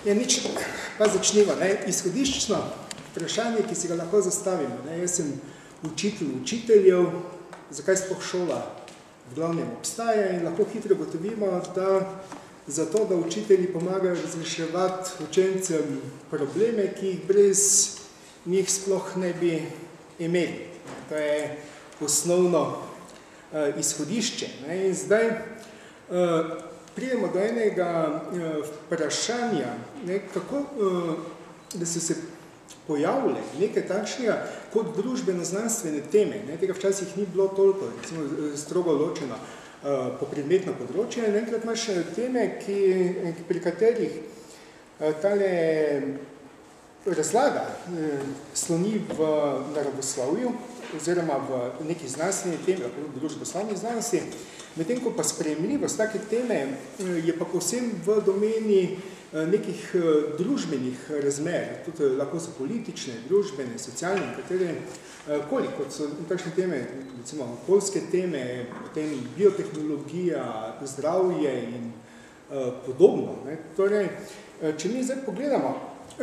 Ja, nič, pa začnemo. Izhodiščno vprašanje, ki si ga lahko zastavimo. Jaz sem učiteljev, zakaj sploh šola v glavnem obstaja in lahko hitro gotovimo, da zato, da učitelji pomagajo razreševati učencem probleme, ki jih brez njih sploh ne bi imeli. To je osnovno izhodišče. In zdaj pridemo do enega vprašanja, kako da so se pojavile nekaj takšnega kot družbeno-znanstvene teme. Tega včasih ni bilo toliko, recimo strogo ločeno po predmetno področje. Enkrat imaš teme, pri katerih tale razlaga sloni v naravoslovju oziroma v neki znanstveni temi, v družboslovni znanosti, medtem ko pa sprejemljivost take teme je pa povsem v domeni nekih družbenih razmer, tudi lahko so politične, družbene, socialne, katere koliko so takšne teme, recimo okoljske teme, potem biotehnologija, zdravje in podobno. Torej, če mi zdaj pogledamo,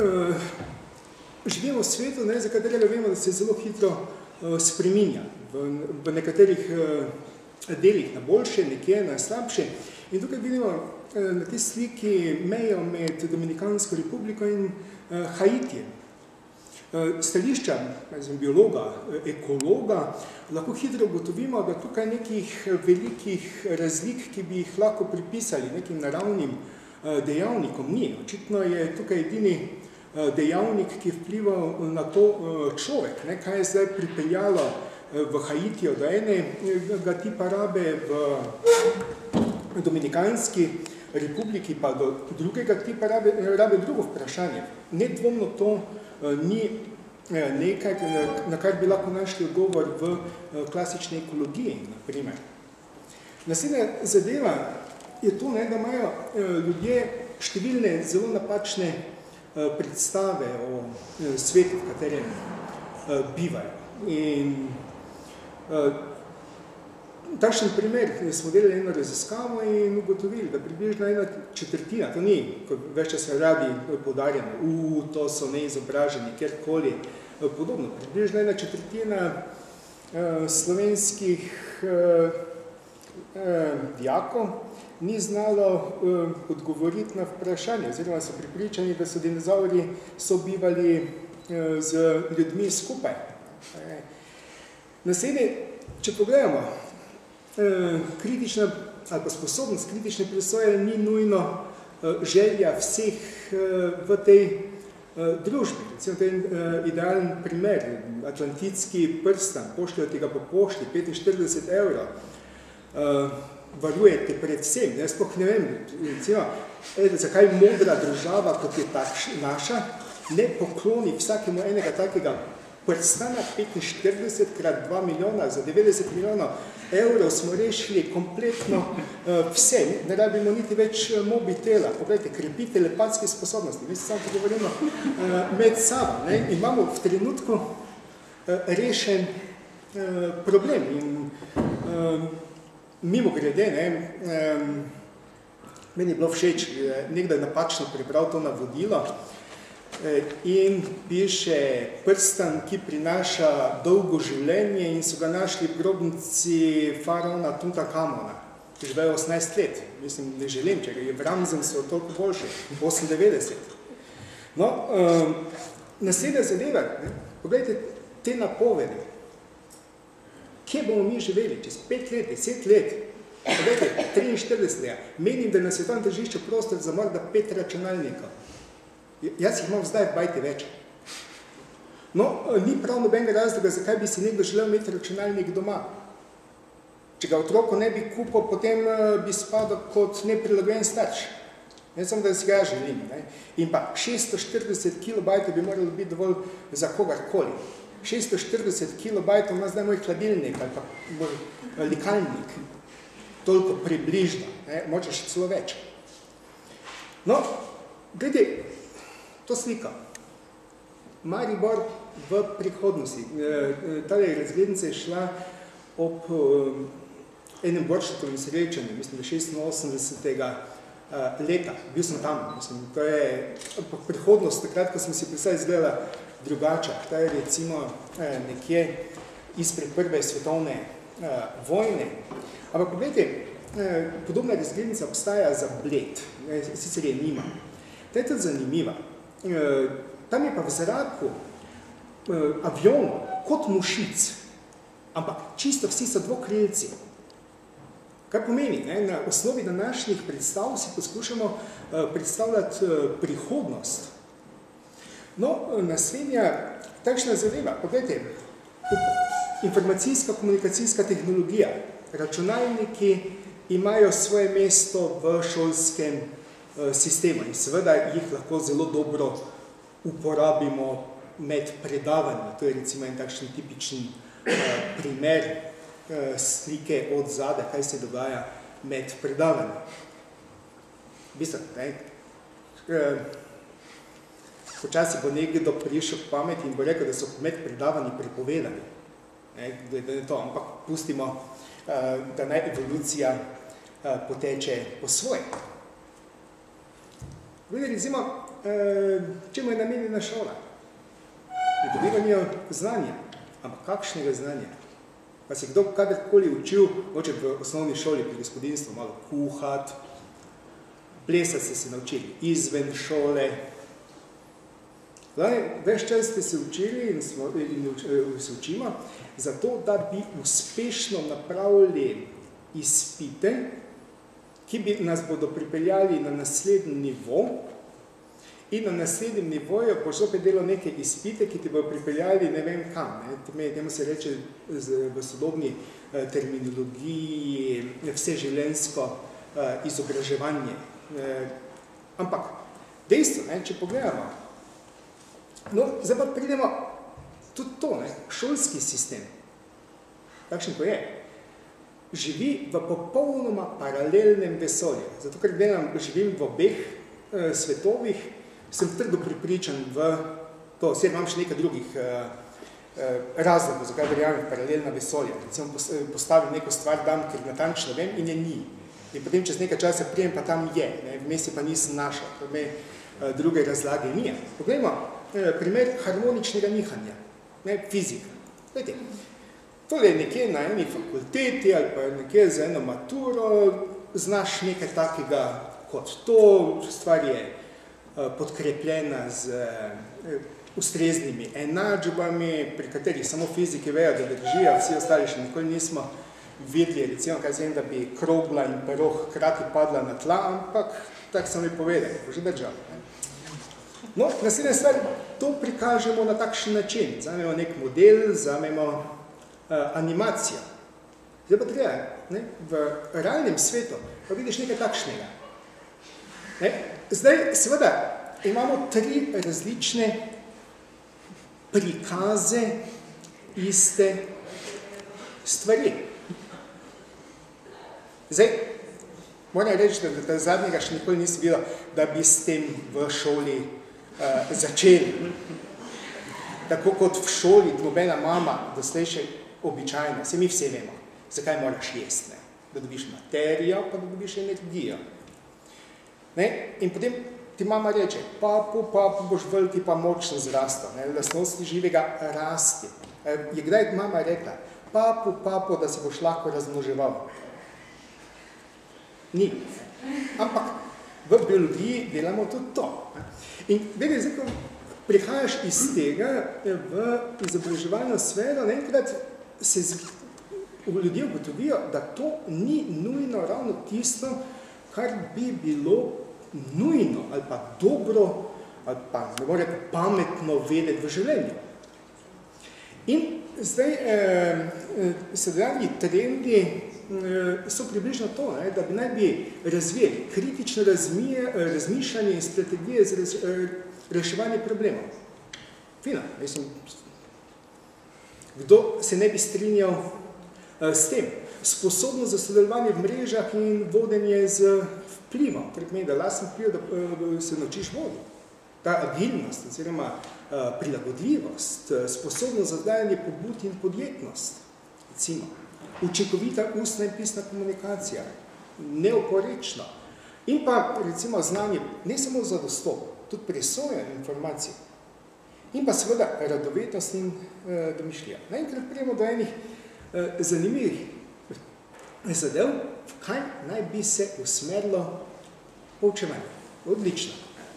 živimo v svetu, za katerega vemo, da se zelo hitro spreminja. V nekaterih delih na boljše, nekje na slabše. In tukaj vidimo na tej sliki mejo med Dominikansko republiko in Haitijem. Stališča biologa, ekologa, lahko hitro ugotovimo, da tukaj nekih velikih razlik, ki bi jih lahko pripisali nekim naravnim dejavnikom, ni. Očitno je tukaj edini dejavnik, ki je vplival na to človek, kaj je zdaj pripeljalo v Haitijo do enega tipa rabe, v Dominikanski republiki pa do drugega tipa rabe, drugo vprašanje. Nedvomno to ni nekaj, na kar bi lahko našli odgovor v klasični ekologiji, na primer. Naslednja zadeva je to, da imajo ljudje številne zelo napačne predstave o svetu, v katerem bivajo. In takšen primer, smo delali eno raziskavo in ugotovili, da približno 1/4, to ni, kot več čas radi poudarjeno, to so neizobraženi, kjerkoli podobno, približno 1/4 slovenskih dijakov ni znalo odgovoriti na vprašanje, oziroma so pripričani, da so dinozauri sobivali z ljudmi skupaj. Naslednje, če pogledamo, kritična ali pa sposobnost kritične presoje ni nujno želja vseh v tej družbi. Recimo, to je idealen primer, atlantitski prstan, pošljajo tega po pošti, 45 €, varujete predvsem. Sploh ne vem, recimo, zakaj modra država, kot je naša, ne pokloni vsakemu enega takega prstana, 45 krat 2 milijona, za 90 milijonov € smo rešili kompletno vse. Ne rabimo niti več mobitela. Poglejte, krepi telepatske sposobnosti. Mi se samo pogovorimo med sabo. Imamo v trenutku rešen problem. In mimo grede, meni je bilo všeč, nekdaj napačno prebral to navodilo in piše prstan, ki prinaša dolgo življenje in so ga našli v grobnici faraona Tutankhamona, ki živejo 18 let. Mislim, ne želim, če je v Ramzesu toliko boljše, 98. No, naslednja zadeva, pogledajte te napovedi. Kje bomo mi živeli? Čez 5 let, 10 let? Pogledajte, 43. Menim, da je na svetovnem tržišču prostor za morda 5 računalnikov. Jaz jih imam zdaj v bajti več. No, ni prav nobenega razloga, zakaj bi si nekdo želel imeti računalnik doma. Če ga otroku ne bi kupil, potem bi spadal kot neprilagojen starš. Ne samo, da si ga želim. In pa 640 kilobajtov bi moralo biti dovolj za kogarkoli. 640 kilobajtov ima zdaj moj hladilnik ali pa moj likalnik. Toliko približno. Moče še celo več. No, gledaj, to slika. Maribor v prihodnosti. Tale razglednica je šla ob enem workshopovem srečanju, mislim, da 86. leta. Bil sem tam, mislim, to je prihodnost, takrat, ko smo si predvsej izgledala drugače. To je recimo nekje izpred prve svetovne vojne. Ampak pogledajte, podobna razglednica obstaja za Bled, sicer je nima. Ta je tudi zanimiva. Tam je pa v zraku avionov kot mušic, ampak čisto vsi so dvokrilci. Kaj pomeni? Na osnovi današnjih predstav si poskušamo predstavljati prihodnost. No, naslednja takšna zadeva, pogledajte, informacijska komunikacijska tehnologija, računalniki imajo svoje mesto v šolskem sistemu in seveda jih lahko zelo dobro uporabimo med predavanji. To je recimo en takšen tipičen primer slike od zade, kaj se dogaja med predavanji. V bistvu, počasi bo nekdo prišel k pameti in bo rekel, da so med predavanji prepovedani. Ampak pustimo, da naj evolucija poteče po svoje. Recimo, čemu je namenjena šola? Pridobivanju znanja. Ampak kakšnega znanja? Pa se kdo kadarkoli učil, mogoče v osnovni šoli pri gospodinstvu, malo kuhati, plesati ste se naučili izven šole. Ves čas ste se učili in se učimo, zato da bi uspešno napravili izpite, ki bi nas bodo pripeljali na naslednji nivo in na naslednjem nivoju bo zopet delo neke izpite, ki ti bodo pripeljali ne vem kam. Temu se reče v sodobni terminologiji vseživljenjsko izobraževanje. Ampak dejstvo, če pogledamo, zdaj pa pridemo tudi to, šolski sistem, takšen ko je, živi v popolnoma paralelnem vesolju. Zato, ker živim v obeh svetovih, sem trdo pripričan v to, vse imam še nekaj drugih razlogov, zakaj verjamem v paralelna vesolja. Recimo postavim neko stvar, dam, ker natančno vem in je ni. In potem čez nekaj časa prijem, pa tam je, vmes pa nisem našel, druge razlage nije. Poglejmo, primer harmoničnega nihanja, fizika. Tole je nekje na eni fakulteti ali pa nekje za eno maturo, znaš nekaj takega kot to, stvar je podkrepljena z ustreznimi enačbami, pri katerih samo fiziki vejo, da držijo, vsi ostali še nikoli nismo videli, recimo, kaj zem, da bi krogla in pero hkrati padla na tla, ampak tako so mi povedali, bo že držal. No, naslednja stvar, to prikažemo na takšen način. Vzamemo nek model, vzamemo animacijo. Zdaj pa treba, v realnem svetu pa vidiš nekaj takšnega. Zdaj, seveda, imamo 3 različne prikaze iste stvari. Zdaj, moram reči, da zadnjega še nikoli nisem videl, da bi s tem v šoli začeli. Tako kot v šoli, nobena mama, doslej še običajno, se mi vse vemo, zakaj moraš jesti, da dobiš materijo, pa da dobiš energijo. In potem ti mama reče, papu, boš veliki pa močno zrastel, lastnosti živega rasti. Je kdaj mama rekla, papu, da se boš lahko razmnoževal? Ni. Ampak v biologiji delamo tudi to. In vedeti, zdaj, ko prihajaš iz tega v izobraževalno sfero, enkrat se ljudje ugotovijo, da to ni nujno ravno tisto, kar bi bilo nujno ali pa dobro ali pa ne more pametno vedeti v življenju. In zdaj sedanji trendi so približno to, da bi naj bi razvijali kritično razmišljanje in strategije za reševanje problemov. Fino, mislim, kdo se ne bi strinjal s tem? Sposobnost za sodelovanje v mrežah in vodenje z vplivom, ker pomeni, da lasten vpliv, da se naučiš voditi. Ta agilnost, oziroma prilagodljivost, sposobnost za dajanje pobud in podjetnost, recimo, učinkovita ustna in pisna komunikacija, neoporečno, In pa, recimo, znanje ne samo za dostop, tudi presoja informacij. In pa seveda radovednost in domišljija. Naenkrat prijemo do enih zanimivih zadev, kaj naj bi se usmerilo poučevanje. Odlično.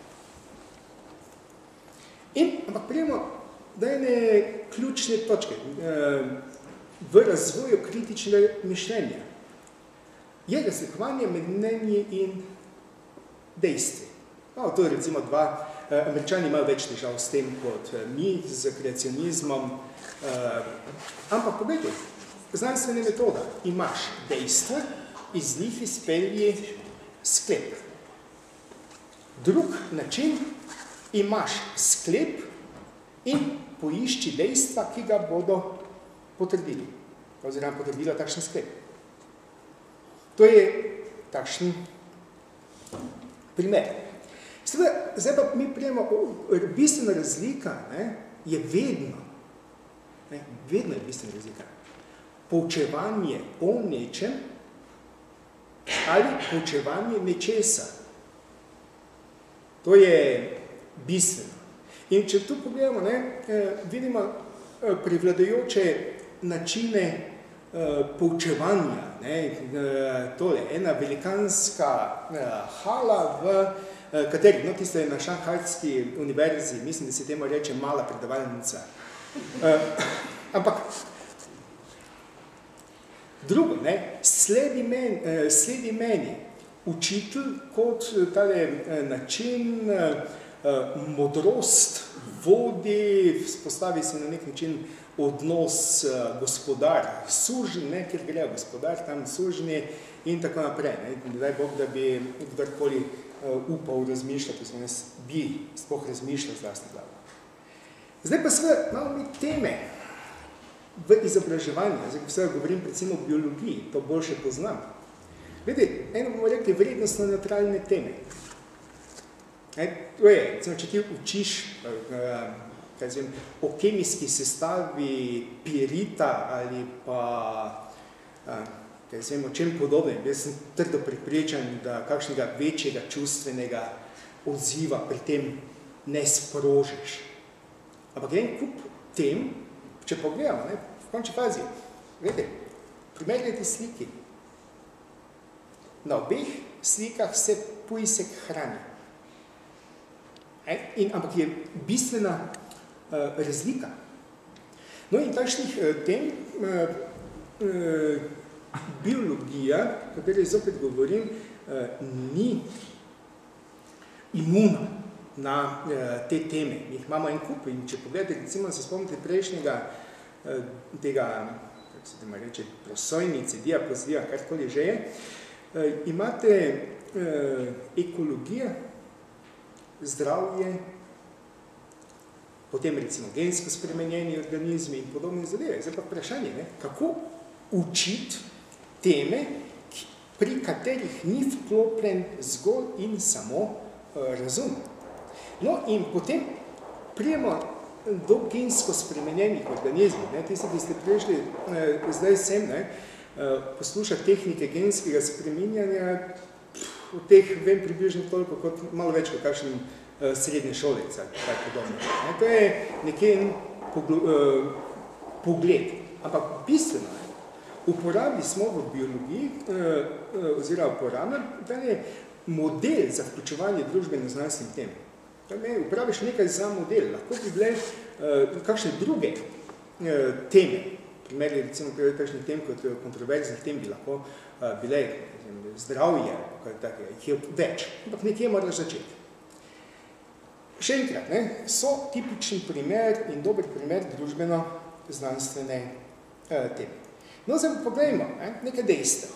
Ampak prijemo do ene ključne točke v razvoju kritičnega mišljenja. Je razlikovanje med mnenji in dejstvi. To je recimo dva, Američani imajo več težav s tem kot mi, z kreacionizmom. Ampak pogledaj, znanstvena metoda. Imaš dejstva, iz njih izpelji sklep. Drug način, imaš sklep in poišči dejstva, ki ga bodo potrdili. Oziroma potrdila takšen sklep. To je takšen primer. Zdaj pa mi prijemo, bistvena razlika je vedno je bistvena razlika. Poučevanje o nečem ali poučevanje nečesa. To je bistveno. In če tu pogledamo, vidimo prevladajoče načine poučevanja. Tole, ena velikanska hala, v kateri, tisto je na Šanghajski univerzi, mislim, da se temu reče mala predavalnica. Ampak drugo, sledi meni učitelj kot tale način modrost vodi, spostavi se na nek način odnos gospodar, sužen, ker gre gospodar, tam sužni in tako naprej. Daj Bog, da bi kdorkoli upal razmišljati, bi sploh razmišljal z lastne glave. Zdaj pa seveda imamo mi teme v izobraževanju, zdaj govorim predvsem o biologiji, to boljše poznam. Glede, eno bomo rekli vrednostno neutralne teme. To je, recimo, če ti učiš o kemijski sestavi pirita ali pa o čem podobnem, jaz sem trdo prepričan, da kakšnega večjega čustvenega odziva pri tem ne sprožiš. Ampak en kup tem, če pogledamo, v končni fazi, primerjajte sliki. Na obeh slikah se pujsek hrani. Ampak je bistvena razlika. No in takšnih tem biologija, o kateri zopet govorim, ni imuna na te teme. Mi jih imamo en kup in če pogledate, recimo se spomnite prejšnjega tega, kako se temu reče, prosojnice, diapozitija, karkoli že je, imate ekologijo, zdravje, potem recimo gensko spremenjeni organizmi in podobne zadeve. Zdaj pa vprašanje, kako učiti teme, pri katerih ni vklopljen zgolj in samo razum. No in potem prijemo do gensko spremenjenih organizmov. Tisti, ki ste prišli zdaj sem, poslušati tehnike genskega spreminjanja, v teh vem približno toliko kot malo več kot kakšen srednje šolec ali kaj podobno. To je nekaj pogled. Ampak bistveno je, uporabi smo v biologiji, oziroma uporabljam, da je model za vključevanje družbeno-znanstvenih tem. Uporabiš nekaj za model, lahko bi bile kakšne druge teme, primerli recimo kakšnih tem kot kontroverznih tem bi lahko bile zdravje, jih je več, ampak nekje moraš začeti. Še enkrat, so tipičen primer in dober primer družbeno-znanstvene teme. No, zdaj pogledajmo nekaj dejstev.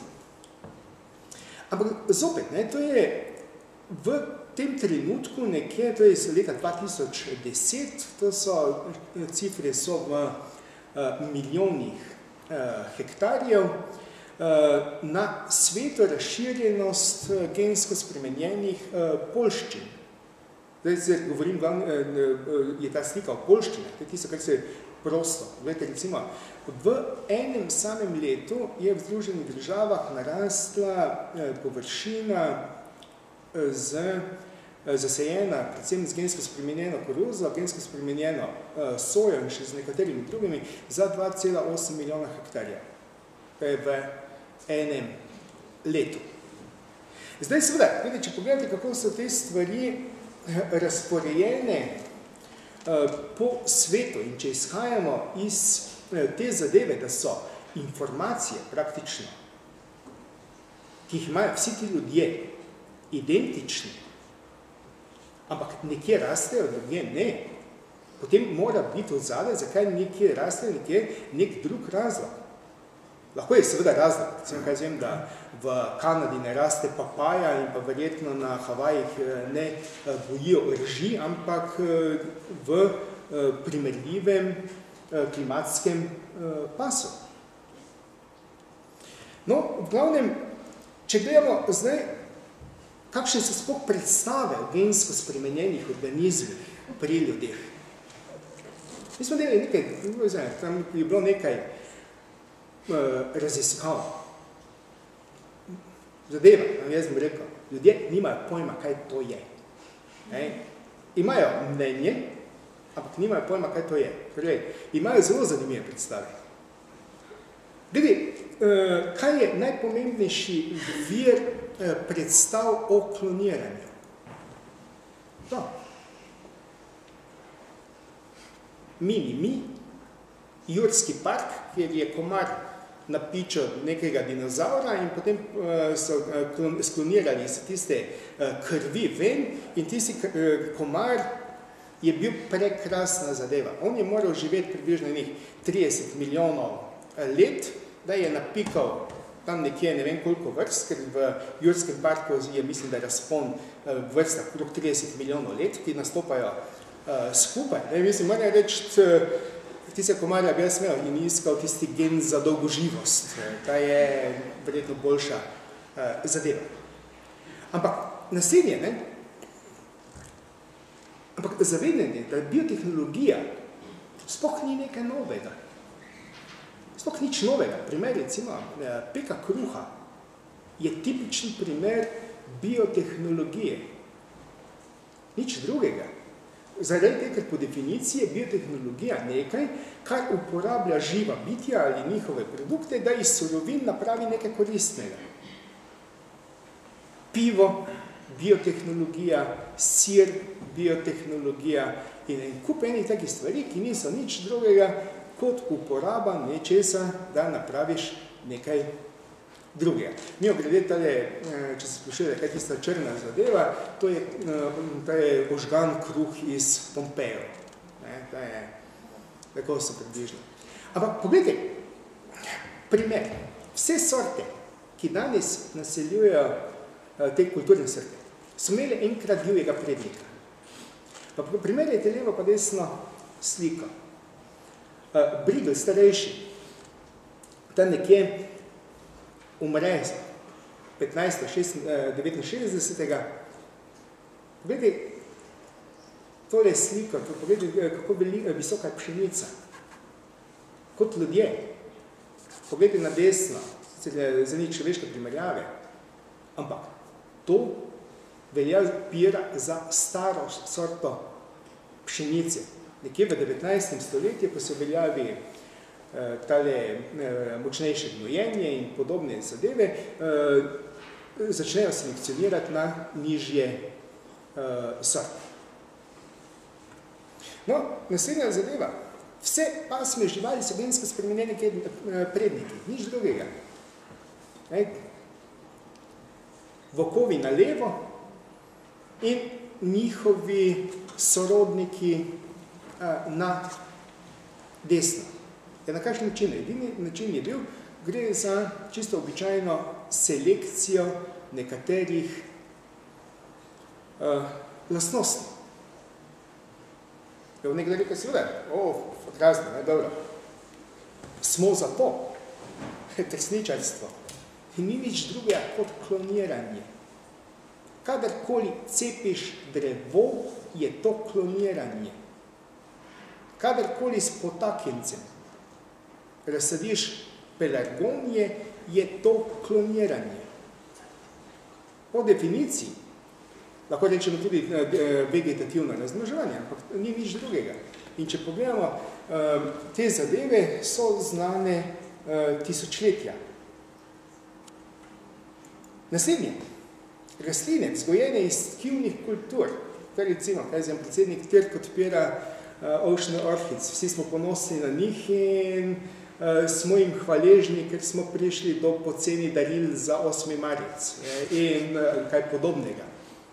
Ampak zopet, to je v tem trenutku nekje, to je leta 2010, to so, cifre so v milijonih hektarjev, na svetu razširjenost gensko spremenjenih poljščin. Zdaj govorim, je ta slika o poljščinah, to je tisto, kar se prosto. Gledajte, recimo, v enem samem letu je v Združenih državah narastla površina zasajena predvsem z gensko spremenjeno koruzo, gensko spremenjeno sojo in še z nekaterimi drugimi za 2,8 milijona hektarja v enem letu. Zdaj seveda, če pogledate, kako so te stvari razporejene po svetu in če izhajamo iz te zadeve, da so informacije praktično, ki jih imajo vsi ti ljudje, identični, ampak nekje rastejo, drugje ne, potem mora biti odzadaj, zakaj nekje rastejo, nekje nek drug razlog. Lahko je seveda razlog, kaj vem, da v Kanadi ne raste papaja in pa verjetno na Havajih ne gojijo rži, ampak v primerljivem klimatskem pasu. No, v glavnem, če gledamo zdaj, kakšne so sploh predstave o gensko spremenjenih organizmih pri ljudeh. Mi smo delali nekaj, tam je bilo nekaj raziskav. Zadeva, jaz bom rekel, ljudje nimajo pojma, kaj to je. Imajo mnenje, ampak nimajo pojma, kaj to je. Torej, imajo zelo zanimive predstave. Glede, kaj je najpomembnejši vir predstav o kloniranju? To. Mi, Jurski park, kjer je komar napičal nekega dinozaura in potem so sklonirali tiste krvi ven in tisti komar je bil prekrasna zadeva. On je moral živeti približno 30 milijonov let, da je napikal tam nekje ne vem koliko vrst, ker v Jurskem parku je, mislim, da razpon vrsta okrog 30 milijonov let, ki nastopajo skupaj. Mislim, moram reči, tiste komarja bi jaz imel in iskal tisti gen za dolgoživost. Ta je verjetno boljša zadeva. Ampak naslednje, ne? Ampak zavedanje, da biotehnologija sploh ni nekaj novega. Sploh nič novega. Primer, recimo, peka kruha je tipičen primer biotehnologije. Nič drugega. Zaradi tega, ker po definiciji je biotehnologija nekaj, kar uporablja živa bitja ali njihove produkte, da iz surovin napravi nekaj koristnega. Pivo, biotehnologija, sir, biotehnologija in kup enih takih stvari, ki niso nič drugega kot uporaba nečesa, da napraviš nekaj drugega. Mi ogrede tale, če se sprašuje, kaj je tista črna zadeva, to je ožgan kruh iz Pompejev. To je tako so približno. Ampak pogledajte, primer, vse sorte, ki danes naseljujejo te kulturne sorte, so imeli enkrat divjega prednika. Pa primerjajte levo pa desno sliko. Brigl starejši, tam nekje umre 1569. Poglejte tole sliko, poglejte, kako visoka je pšenica. Kot ljudje. Poglejte na desno, za ni človeške primerjave. Ampak to velja pira za staro sorto pšenice. Nekje v 19. stoletju, ko se veljavi tale močnejše gnojenje in podobne zadeve, začnejo selekcionirati na nižje sorte. No, naslednja zadeva. Vse pasme živali so gensko spremenjene predniki, nič drugega. Vokovi na levo in njihovi sorodniki na desno. Na kakšen način? Edini način je bil, gre za čisto običajno selekcijo nekaterih lastnosti. Nekdo rekel si, razno, dobro. Smo za to, tresničarstvo. In ni nič drugega kot kloniranje. Kadarkoli cepiš drevo, je to kloniranje. Kadarkoli s potakjencem razsadiš pelargonije, je to kloniranje. Po definiciji lahko rečemo tudi vegetativno razmnoževanje, ampak ni nič drugega. In če pogledamo, te zadeve so znane tisočletja. Naslednje, rastline, vzgojene iz tkivnih kultur. To je recimo, predsednik Trg odpira Ocean Orchids. Vsi smo ponosni na njih in smo jim hvaležni, ker smo prišli do poceni daril za 8. marec in kaj podobnega.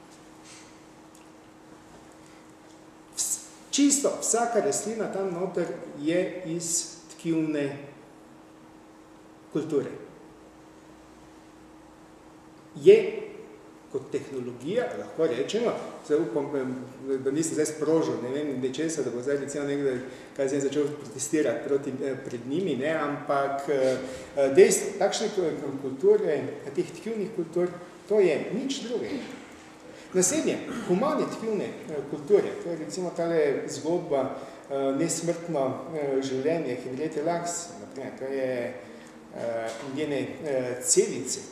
Čisto vsaka rastlina tam noter je iz tkivne kulture. Je kot tehnologija, lahko rečemo, zdaj upam, da nisem zdaj sprožil, ne vem, nečesa, da bo zdaj recimo nekdaj, kaj zdaj začel protestirati pred njimi, ne, ampak dejstvo, takšne kulture, teh tkivnih kultur, to je nič drugega. Naslednje, humane tkivne kulture, to je recimo tale zgodba nesmrtno življenje Henriette Lacks, naprimer, to je njene celice.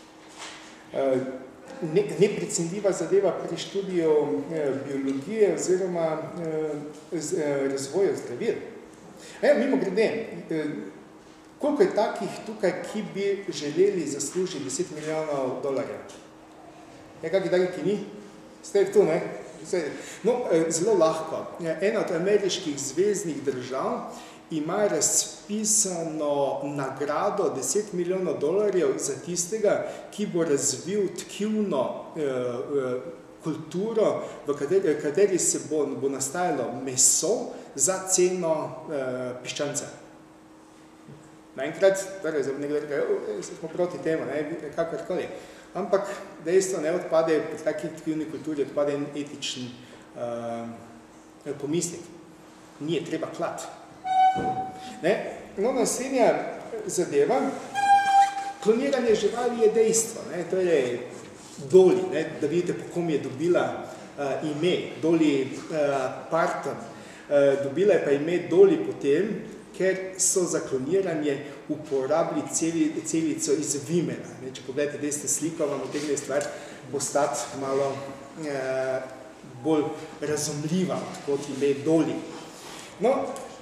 Neprecenljiva zadeva pri študiju biologije oziroma razvoju zdravil. Mimo grede, koliko je takih tukaj, ki bi želeli zaslužiti $10 milijonov? Kakih takih, ki ni? Ste tu, ne? No, zelo lahko. Ena od ameriških zveznih držav ima razpisano nagrado $10 milijonov za tistega, ki bo razvil tkivno kulturo, v kateri se bo nastajalo meso za ceno piščanca. Naenkrat, torej, nekdo reče, smo proti temu, kakorkoli. Ampak dejstvo ne odpade, pri taki tkivni kulturi odpade en etičen pomislek. Ni je treba klati. No, naslednja zadeva, kloniranje živali je dejstvo. To je Dolly, da vidite, po kom je dobila ime, Dolly Parton. Dobila je pa ime Dolly potem, ker so za kloniranje uporabili celico iz vimena. Če pogledate desno sliko, vam utegne stvar postati malo bolj razumljiva, kot ime Dolly. No,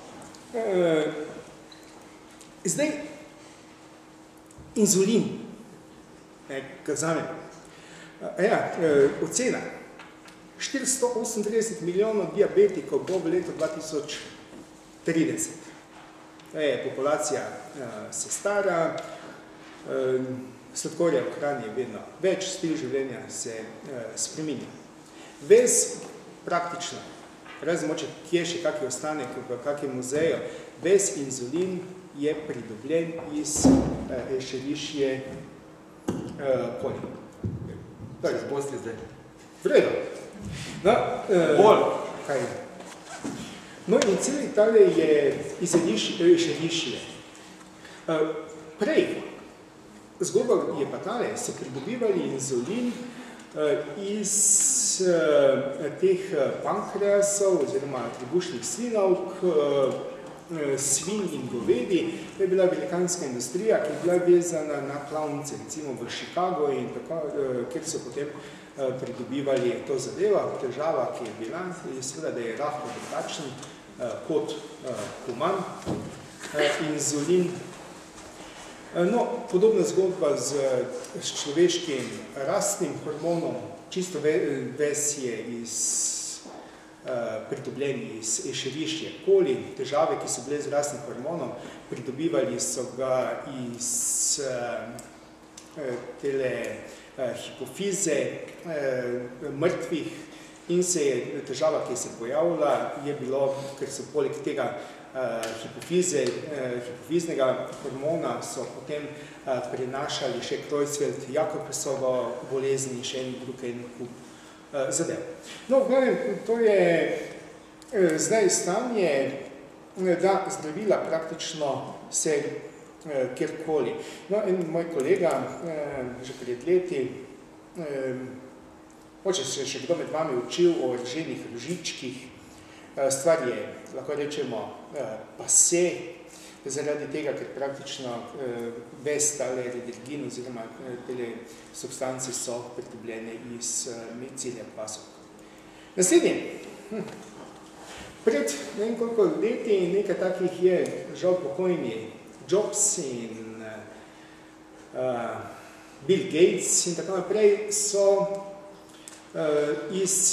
zdaj, inzulin, kaj vzamem, ocena, 438 milijonov diabetikov bo v letu 2030. Populacija se stara, sladkorja v hrani je vedno več, stil življenja se spreminja. Ves praktično, razen moče, kje še kakšen ostanek v kakšnem muzeju, ves inzulin je pridobljen iz ešerišje polja. Zbosti zdaj. Vredo. Bolj. Kaj je? No in celi tale je iz ešerišje. Prej, zgodba je pa tale, so pridobivali inzulin iz teh pankreasov oziroma trebušnih slinavk, svin in govedi. To je bila velikanska industrija, ki je bila vezana na klavnice, recimo v Chicago, in tako, kjer so potem pridobivali to zadevo. Težava, ki je bila, je seveda, da je rahlo drugačen kot human inzulin. No, podobna zgodba z človeškim rastnim hormonom, čisto ves je pridobljen iz ešerišje koli, težave, ki so bile z rastnim hormonom, pridobivali so ga iz tele hipofize mrtvih in se je težava, ki se je pojavila, je bilo, ker so poleg tega hipofiznega hormona so potem prenašali še Creutzfeldt Jakobesovo bolezni in še en drug kup zadev. No, v glavnem, to je zdaj stanje, da zdravila praktično se kjerkoli. No, en moj kolega, že pred leti, moče se še kdo med vami učil o rženih rožičkih, stvar je, lahko rečemo, pase, zaradi tega, ker praktično ves tale redrgin oziroma tele substance so pridobljene iz cilja kvasov. Naslednje. Pred nekoliko leti nekaj takih je žal pokojni Jobs in Bill Gates in tako naprej so iz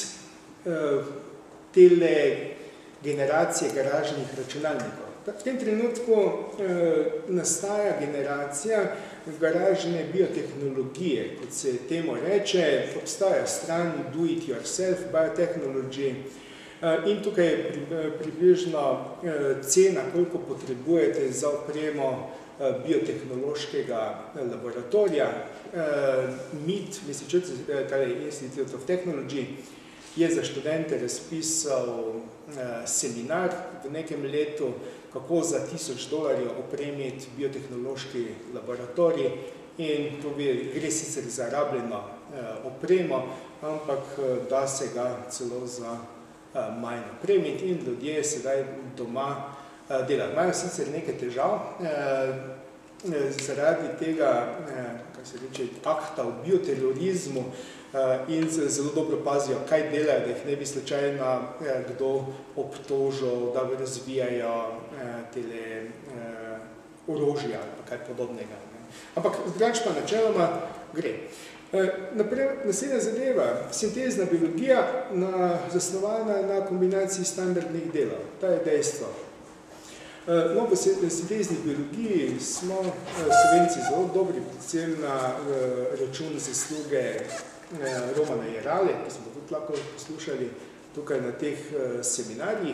tele generacije garažnih računalnikov. V tem trenutku nastaja generacija garažne biotehnologije, kot se temu reče, obstaja stran do it yourself biotechnology in tukaj je približno cena, koliko potrebujete za opremo biotehnološkega laboratorija. MIT, Institute of Technology, je za študente razpisal seminar v nekem letu, kako za $1000 opremiti biotehnološki laboratorij in to gre sicer za rabljeno opremo, ampak da se ga celo za manj opremiti in ljudje sedaj doma delajo. Imajo sicer nekaj težav zaradi tega, kaj se reče, akta o bioterorizmu in zelo dobro pazijo, kaj delajo, da jih ne bi slučajno kdo obtožil, da razvijajo tele orožja ali kaj podobnega. Ampak drugače pa načeloma gre. Naslednja zadeva, sintezna biologija zasnovana na kombinaciji standardnih delov. Ta je dejstvo. No, v sintezni biologiji smo Slovenci zelo dobri, predvsem na račun zasluge Romana Jerale, ki smo tudi lahko poslušali tukaj na teh seminarjih.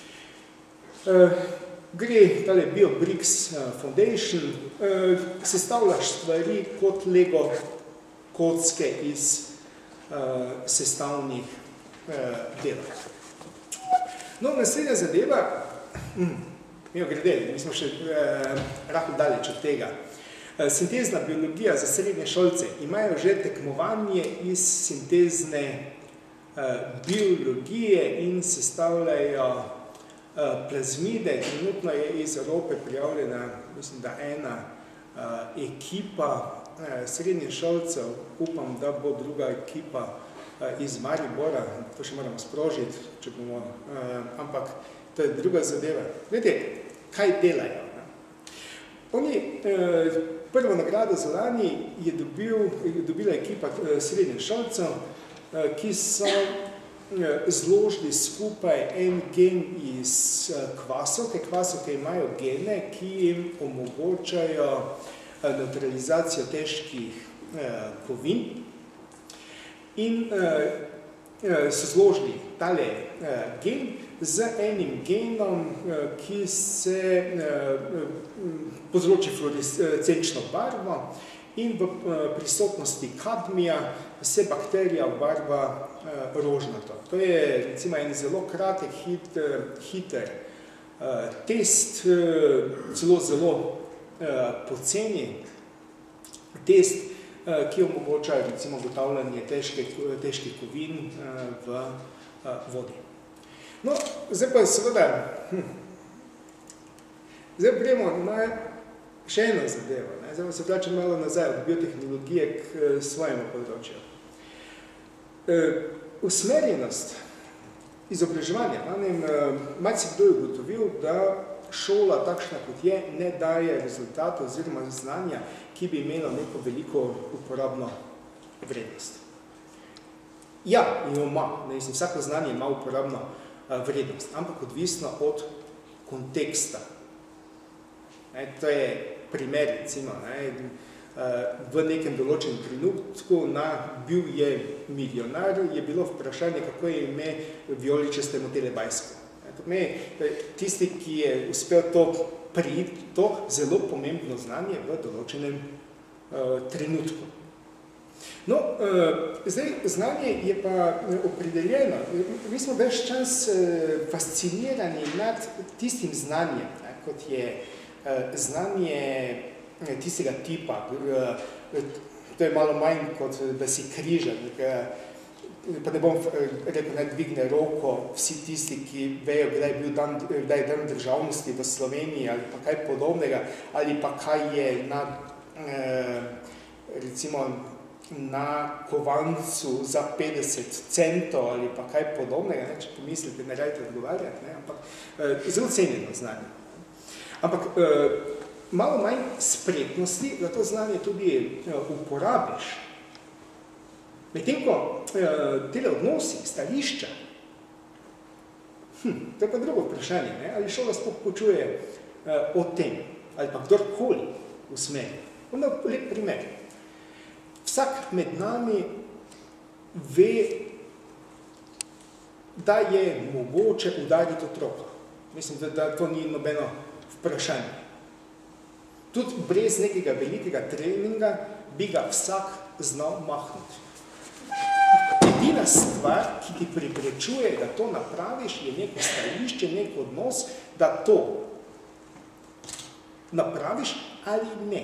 Gre tale BioBricks Foundation, sestavljaš stvari kot Lego kocke iz sestavnih delov. No, naslednja zadeva, mi smo še rahlo daleč od tega. Sintezna biologija za srednje šolce imajo že tekmovanje iz sintezne biologije in sestavljajo plazmide. Trenutno je iz Evrope prijavljena, mislim, da ena ekipa srednjih šolcev, upam, da bo druga ekipa iz Maribora, to še moramo sprožiti, če bomo, ampak to je druga zadeva. Glede, kaj delajo? Oni, prvo nagrado za lani je dobila ekipa srednjih šolcev, ki so zložili skupaj en gen iz kvasovke. Kvasovke imajo gene, ki jim omogočajo neutralizacijo težkih kovin in so zložili tale gen z enim genom, ki se povzroči fluorescenčno barvo in v prisotnosti kadmija se bakterija obarva rožnato. To je recimo en zelo kratek, hiter test, zelo poceni test, ki omogoča recimo ugotavljanje težkih kovin v vodi. No, zdaj pa seveda, zdaj gremo na še eno zadevo. Zdaj se vračam malo nazaj od biotehnologije k svojemu področju. Usmerjenost izobraževanja. Marsikdo je ugotovil, da šola takšna kot je, ne daje rezultatov oziroma znanja, ki bi imelo neko veliko uporabno vrednost. Ja, ima. Vsako znanje ima uporabno vrednost, ampak odvisno od konteksta. To je primer, recimo, v nekem določenem trenutku bil je milijonar, je bilo vprašanje, kako je ime vijoličaste motelebajsko. Tisti, ki je uspel priti, to zelo pomembno znanje v določenem trenutku. No, zdaj, znanje je pa opredeljeno. Mi smo ves čas fascinirani nad tistim znanjem, kot je znanje tistega tipa. To je malo manj, kot da si križa. pa ne bom rekel, ne dvigne roko vsi tisti, ki vejo, kdaj je dan državnosti v Sloveniji ali pa kaj podobnega, ali pa kaj je recimo na kovancu za 50 centov ali pa kaj podobnega, ne, če pomislite, ne rajte odgovarjati, ne, ampak zelo cenjeno znanje. Ampak malo manj spretnosti, da to znanje tudi uporabiš. Medtem ko tele odnosi, stališča, to je pa drugo vprašanje, ne? Ali šola sploh počuje o tem, ali pa kdorkoli v smeri. Onda lep primer. Vsak med nami ve, da je mogoče udariti otroka. Mislim, da to ni nobeno vprašanje. Tudi brez nekega velikega treninga bi ga vsak znal mahniti. Edina stvar, ki ti preprečuje, da to napraviš, je neko stališče, nek odnos, da to napraviš ali ne.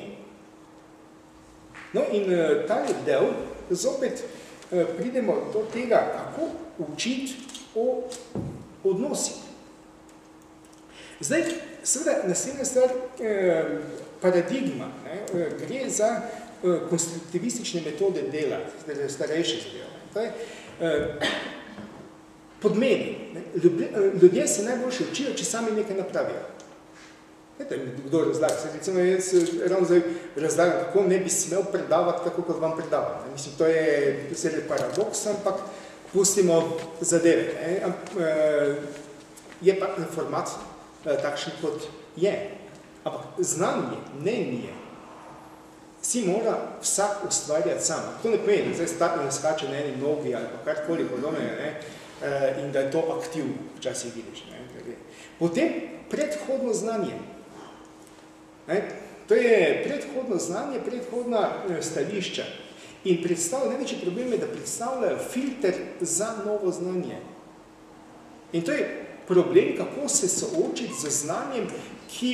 No in ta del, zopet pridemo do tega, kako učiti o odnosih. Zdaj, seveda, naslednja stvar, paradigma, ne, gre za konstruktivistične metode dela, starejše zadeve. Podmeni. Ljudje se najboljše učijo, če sami nekaj napravijo. Kdo razlaga? Recimo, jaz ravno zdaj razlagam, kako ne bi smel predavati tako, kot vam predavam. Mislim, to je paradoks, ampak pustimo zadeve. Je pa format takšen, kot je. Ampak znanje, mnenje, si mora vsak ustvarjati sam. To ne pomeni, da zdaj skače na eni nogi ali pa karkoli podobnega, in da je to aktivno, včasih vidiš. Potem predhodno znanje. To je predhodno znanje, predhodna stališča. In največji problem je, da predstavljajo filter za novo znanje. In to je problem, kako se soočiti z znanjem, ki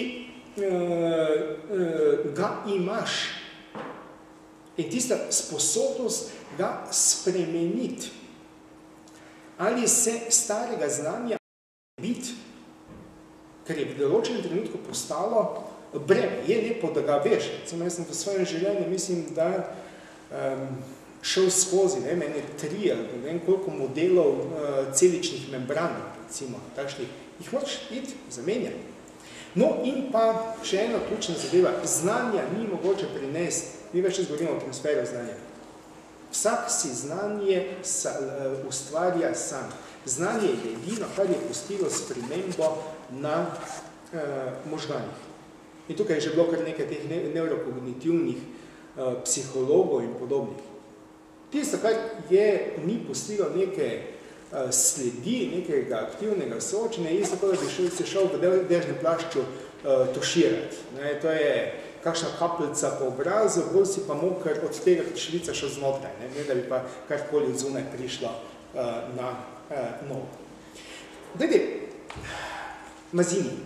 ga imaš. In tista sposobnost ga spremeniti. Ali se starega znanja biti, ker je v določenem trenutku postalo breme. Je lepo, da ga veš. Recimo, jaz sem v svojem življenju, mislim, da šel skozi, meni 3 ali ne vem koliko modelov celičnih membran, recimo, takšnih. Jih moraš iti zamenjati. No in pa še ena ključna zadeva. Znanja ni mogoče prinesti. Mi več govorimo o transferu znanja. Vsak si znanje ustvarja sam. Znanje je edino, kar je pustilo spremembo na možganih. In tukaj je že bilo kar nekaj teh neurokognitivnih psihologov in podobnih. Tisto, kar je ni pustilo neke sledi, nekega aktivnega soočenja, je isto, da bi se šel v dežnem plašču tuširati. To je kakšna kapljica po obrazu, bolj si pa moker od tega švica šel znotraj, ne da bi pa karkoli od zunaj prišlo na novo. Dajte, Mazini.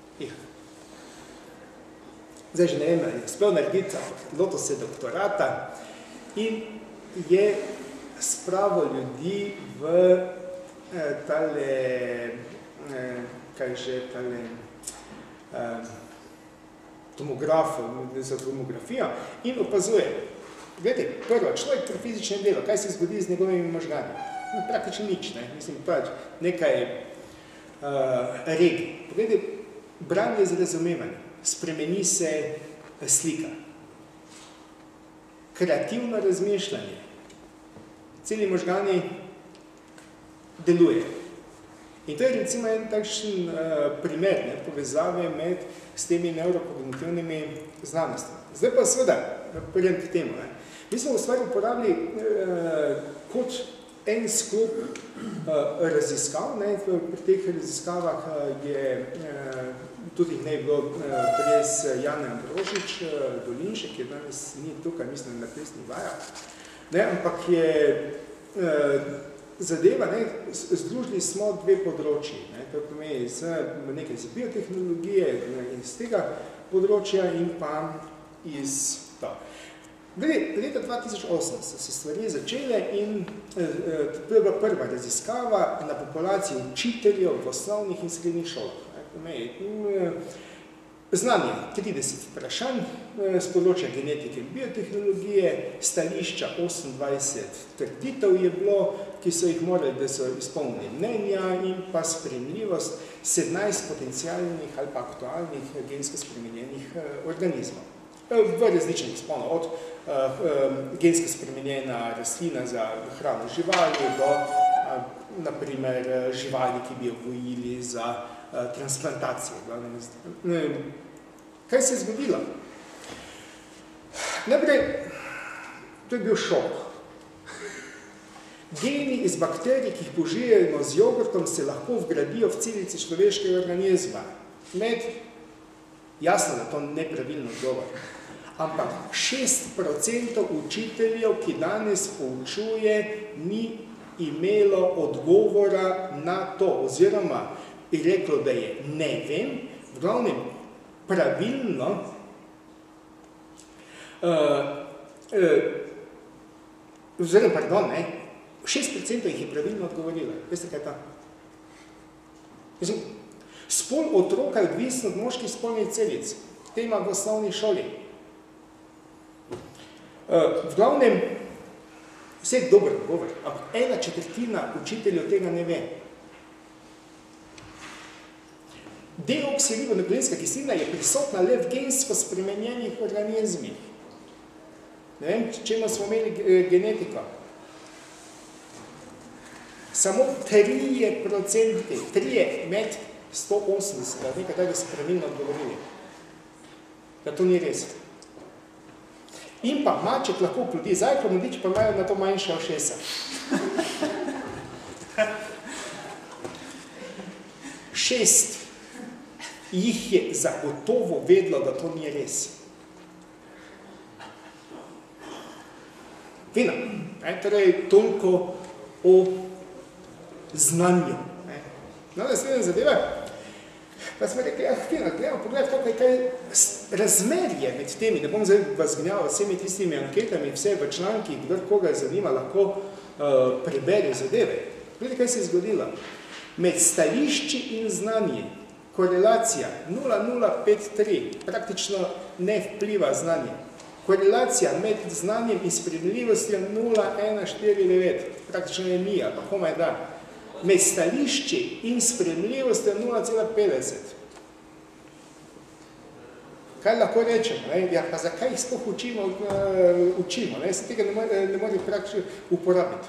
Zdaj že ne vem, je uspel narediti, lotil se doktorata in je spravil ljudi v tomografijo in opazuje. Gledajte, prvo, človek pri fizičnem delu, kaj se zgodi z njegovimi možgani? Praktično nič, ne? Mislim, nekaj regij. Pogledajte, branje za razumevanje. Spremeni se slika. Kreativno razmišljanje. Celi možgani deluje. In to je recimo en takšen primer povezave med s temi neurokognitivnimi znanostmi. Zdaj pa seveda, prijem k temu. Mi smo v stvari uporabili kot en sklop raziskav. Pri teh raziskavah je tudi ne bilo brez Jane Ambrožič Dolinšek, ki danes ni tukaj, mislim, na plesnih vajah. Ampak je zadeva, združili smo dve področji. To pomeni nekaj iz biotehnologije, iz tega področja in pa iz to. Leta 2008 so se stvari začele in to je bila prva raziskava na populaciji učiteljev v osnovnih in srednjih šolah. Znanje 30 vprašanj z področja genetike in biotehnologije, stališča 28 trditev je bilo, ki so jih morali, da so izpolnili mnenja in pa sprejemljivost 17 potencialnih ali pa aktualnih gensko spremenjenih organizmov. V različnih spolov, od gensko spremenjena rastlina za hrano živali do, naprimer, živali, ki bi jo gojili za transplantacijo. Kaj se je zgodilo? Najprej, to je bil šok. Geni iz bakterij, ki jih požijemo z jogurtom, se lahko vgradijo v celici človeškega organizma. Jasno, da to nepravilno odgovor. Ampak 6% učiteljev, ki danes poučuje, ni imelo odgovora na to, oziroma bi reklo, da je ne vem, v glavnem pravilno, oziroma, pardon, 6% jih je pravilno odgovorilo. Veste, kaj je ta? Mislim, spol otroka je odvisno od moških spolnih celic. Tema v osnovni šoli. V glavnem, vse dober odgovor, ampak 1/4 učiteljev tega ne ve. Deoksiribonukleinská kislina je prisotna le v gensko spremenjenih organizmih. Ne vem, čemu smo imeli genetiko. Samo 3%, 3 med 180, nekaj tega so pravilno odgovorili. Da to ni res. In pa maček lahko plodi zajko, mladiči pa imajo na to manjša ušesa. 6 jih je zagotovo vedlo, da to ni res. Fino, torej toliko o znanju. No, naslednja zadeva, pa smo rekli, fino, gledamo pogledati, kaj razmerje med temi, ne bom zdaj vas gnjal vsemi tistimi anketami, vse v člankih, kdor koga zanima, lahko prebere zadeve. Gledajte, kaj se je zgodilo. Med stališči in znanji, korelacija 0,053, praktično ne vpliva znanje. Korelacija med znanjem in sprejemljivostjo 0,149, praktično je ni, pa komaj da. Med stališči in sprejemljivostjo 0,50. Kaj lahko rečemo? Ja, pa zakaj jih sploh učimo? Se tega ne more praktično uporabiti.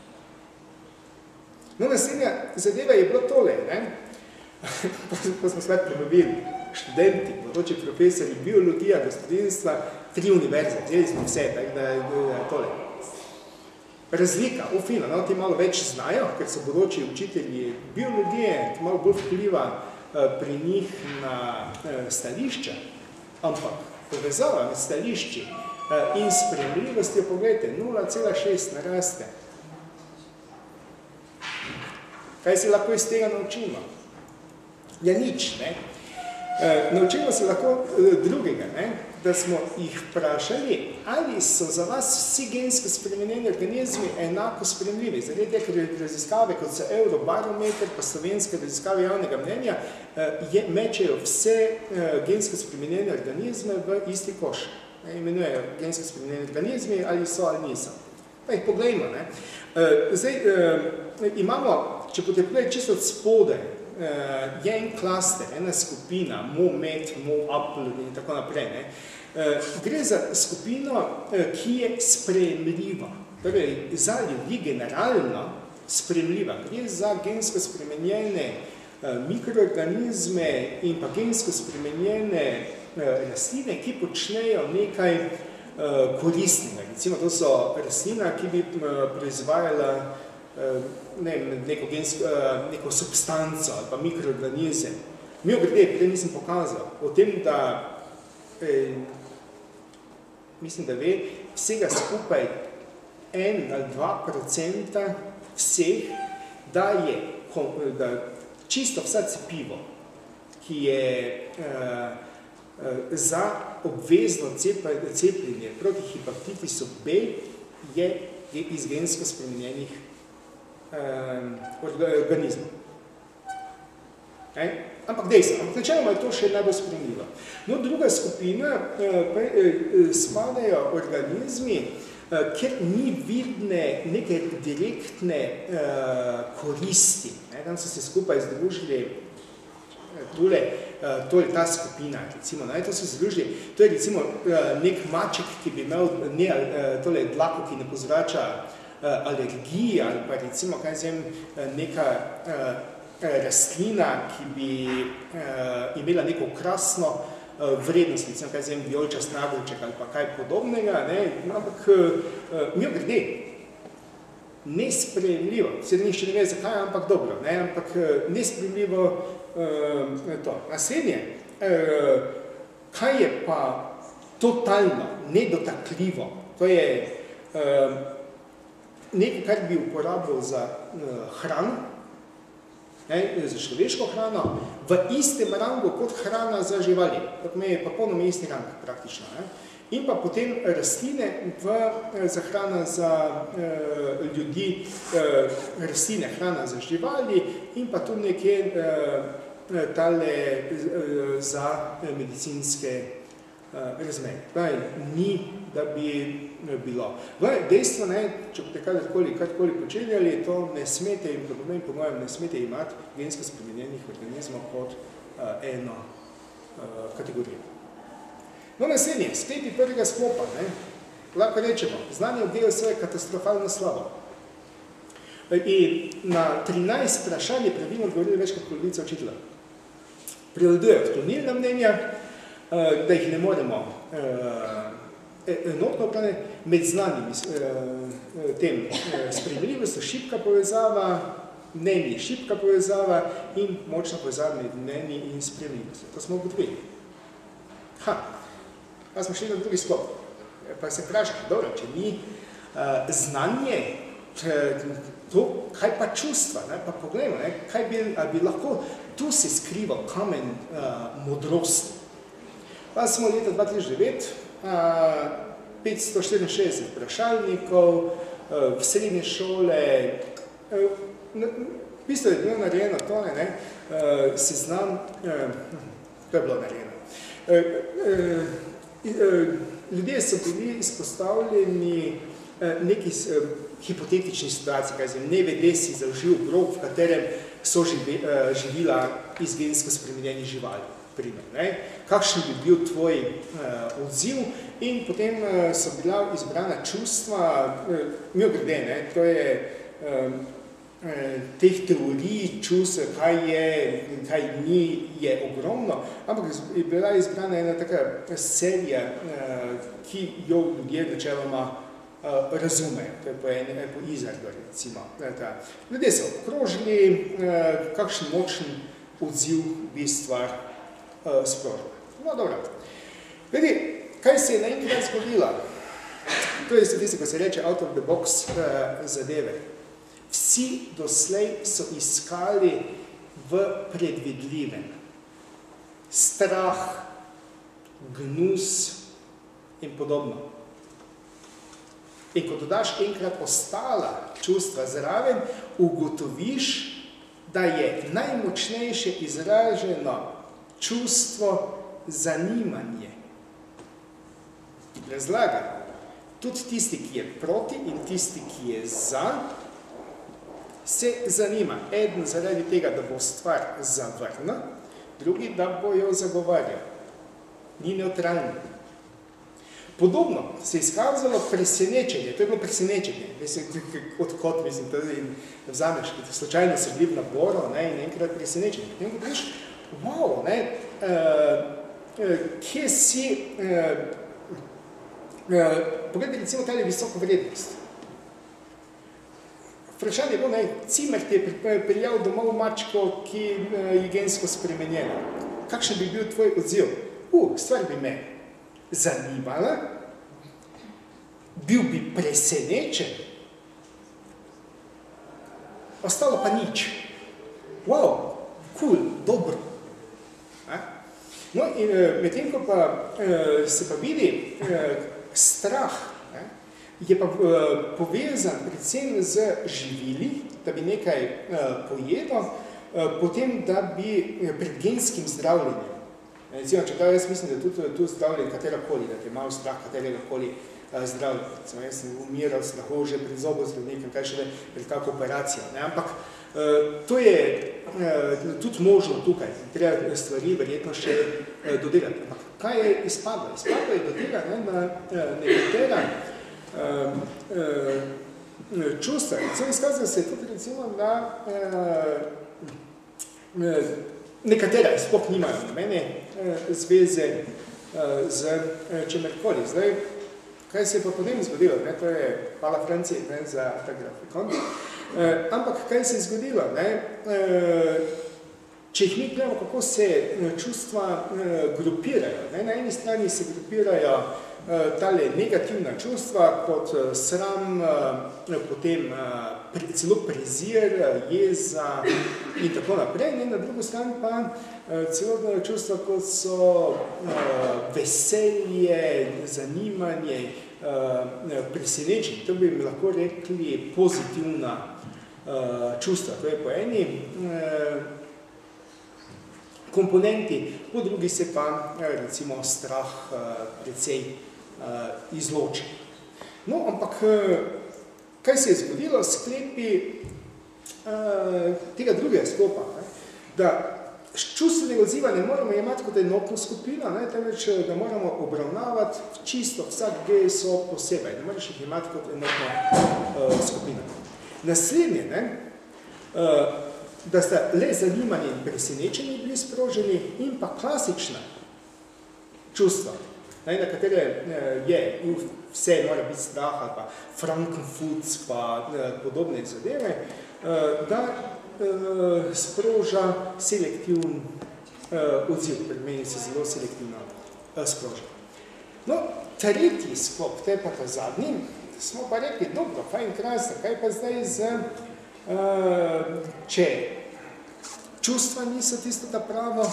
No, naslednja zadeva je bilo tole. Ko smo svet ponovili, študenti, bodoči profesori, biologija, gospodinstva, 3 univerze, zdaj smo vse, tako da je tole. Razlika, fino, ti malo več znajo, ker so bodoči učitelji biologije, ki malo bolj vpliva pri njih na stališča, ampak povezava med stališči in sprejemljivostjo, pogledajte, 0,6 naraste. Kaj se lahko iz tega naučimo? Ja, nič, ne. Naučimo se lahko drugega, ne, da smo jih vprašali, ali so za vas vsi gensko spremenjeni organizmi enako sprejemljivi. Zaradi te raziskave, kot so Eurobarometer, pa slovenske raziskave javnega mnenja, mečejo vse gensko spremenjene organizme v isti koš. Imenujejo gensko spremenjeni organizmi, ali so ali niso. Pa jih poglejmo, ne. Zdaj, imamo, če boste pogledali čisto od spodaj, je en klaster, ena skupina, Mo-Med, Mo-Apple in tako naprej. Gre za skupino, ki je sprejemljiva. Torej, za ljudi generalno sprejemljiva. Gre za gensko spremenjene mikroorganizme in pa gensko spremenjene rastline, ki počnejo nekaj koristnega. Recimo, to so rastlina, ki bi proizvajala neko substanco ali pa mikroorganizem. Prej nisem pokazal o tem, da mislim, da ve, vsega skupaj 1 ali 2% vseh, da je čisto vsa cepivo, ki je za obvezno cepljenje proti hepatitisu B je iz gensko spremenjenih organizmov. Ampak dejstvo, načeloma je to še najbolj spremljivo. No, druga skupina spadajo organizmi, kjer ni vidne neke direktne koristi. Tam so se skupaj združili ta skupina, recimo, to so združili, to je recimo nek maček, ki bi imel dlako, ki ne povzroča alergiji, ali pa recimo, kaj zvem, neka rastlina, ki bi imela neko okrasno vrednost, recimo, kaj zvem, vijoličast nageljček ali pa kaj podobnega, ampak mimogrede, nesprejemljivo, sedaj nišče ne ve zakaj, ampak dobro, ampak nesprejemljivo to. Naslednje, kaj je pa totalno nedotakljivo, to je nekaj, kar bi uporabil za hrano, za človeško hrano, v istem rangu kot hrana za živali. To je pa polno isti rang praktično. In pa potem rastline za hrana za ljudi, rastline hrana za živali in pa tudi nekje tale za medicinske razmere. Ni, da bi bilo. Dejstvo, če boste karkoli počeljali, to ne smete, in po mojem, ne smete imati gensko spremenjenih organizmov kot eno kategorijo. No, naslednje, sklepi prvega sklopa, lahko rečemo, znanje o GSO je katastrofalno slabo. In na 13 vprašanj je pravilno odgovorili več kot polovica učitelja. Prevladujejo odklonilna mnenja, da jih ne moremo enotno upravljati, med znanimi tem sprejemljivosti, šibka povezava, mnenji šibka povezava in močna povezava med mnenji in sprejemljivosti. To smo ugotovili. Pa smo šli na drugi sklop. Pa se vprašati, dobro, če ni znanje, to, kaj pa čustva, pa pogledajmo, kaj bi lahko, tu se skriva kamen modrosti. Pa smo leta 2009, 564 vprašalnikov, v srednje šole, v bistvu je bilo narejeno to, seznam, to je bilo narejeno. Ljudje so bili izpostavljeni neki hipotetični situaciji, kaj zvem, nevede si zaužil obrok, v katerem so živila iz gensko spremenjenih živali. Primer, kakšen bi bil tvoj odziv in potem so bila izbrana čustva, mimogrede, to je teh teorij čustev, kaj je in kaj ni, je ogromno, ampak je bila izbrana ena taka serija, ki jo ljudje načeloma razumejo, to je po Izardu, recimo. Ljudje so okrožili, kakšen močen odziv bi stvar sprožila. No, dobro. Glede, kaj se je naenkrat zgodilo? To je tisto, ko se reče out of the box zadeve. Vsi doslej so iskali v predvidljivem. Strah, gnus in podobno. In ko dodaš enkrat ostala čustva zraven, ugotoviš, da je najmočnejše izraženo čustvo zanimanje. Razlagam, tudi tisti, ki je proti in tisti, ki je za, se zanima. Eden zaradi tega, da bo stvar zavrnil, drugi, da bo jo zagovarjal. Ni neutralni. Podobno se je izkazalo presenečenje. To je bilo presenečenje. Odkot, mislim, tudi vzameš, ki slučajno se bili v naboru, in enkrat presenečenje. Potem ko viš, wow, kje si, pogledaj recimo tale visoko vrednost. Vprašanje je bilo, Cimer ti je priljal domov mačko, ki je gensko spremenjena. Kakšen bi bil tvoj odziv? Stvar bi me zanimala, bil bi presenečen, ostalo pa nič. Wow, cool, dobro. No medtem ko pa se pa vidi strah, ne, je pa povezan predvsem z živili, da bi nekaj pojedel, potem, da bi pred genskim zdravljenjem. Recimo, če jaz mislim, da tudi tu zdravljen katerakoli, da te malo strah katerakoli zdravljen. Recimo, jaz sem umiral strahu že pred zobozdravnikom, kaj še pred kako operacijo. Ne? Ampak to je tudi možno tukaj, treba stvari verjetno še dodelati. Ampak kaj je izpadlo? Izpadlo je do tega, ne, da nekatera čustva, recimo izkazalo se je tudi recimo, da nekatera sploh nimajo nobene zveze z čemerkoli. Zdaj, kaj se je pa potem zgodilo? Ne? To je hvala Franciji, ne, za ta grafikon. Ampak kaj se je zgodilo? Ne? Če jih mi gledamo, kako se čustva grupirajo. Ne? Na eni strani se grupirajo tale negativna čustva kot sram, potem celo prezir, jeza in tako naprej. Ne? Na drugo stran pa celo čustva, kot so veselje, zanimanje, presenečenje. To bi lahko rekli pozitivna čustva. To je po eni komponenti, po drugi se pa recimo strah precej izloči. No, ampak kaj se je zgodilo? Sklepi tega drugega sklopa, ne? Da čustvenega odziva ne moramo imati kot enotno skupino, ne? Temveč, da moramo obravnavati čisto vsak GSO posebej, ne moreš jih imati kot enotno skupino. Naslednje, ne? Da sta le zanimanje in presenečenje bili sproženi in pa klasična čustva, na katere je vse mora biti strah ali pa frankenfuc pa podobne zadeve, da sproža selektivn odziv, pri meni se zelo selektivno sproža. No, tretji sklop, te pa ta zadnji, smo pa rekli, dobro, fajn, krasno, kaj pa zdaj z če čustva niso tisto ta pravo,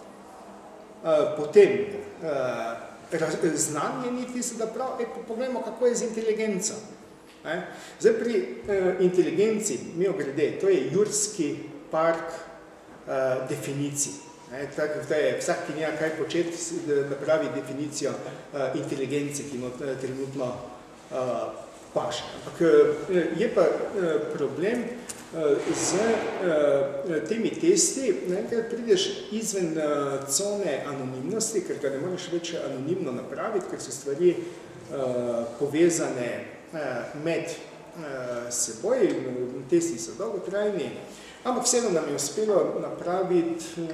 potem znanje ni tisto ta pravo, pogledamo, kako je z inteligenco. Zdaj pri inteligenci, mimogrede, to je jurski park definicij. Vsak, ki nima kaj početi, napravi definicijo inteligence, ki mu trenutno paše. Ampak je pa problem z temi testi, ker prideš izven cone anonimnosti, ker ga ne moreš več anonimno napraviti, ker so stvari povezane med seboj, testi so dolgotrajni, ampak vseeno nam je uspelo napraviti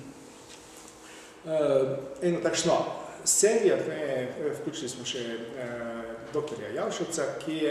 eno takšno serijo, vključili smo še doktorja Javšovca, ki je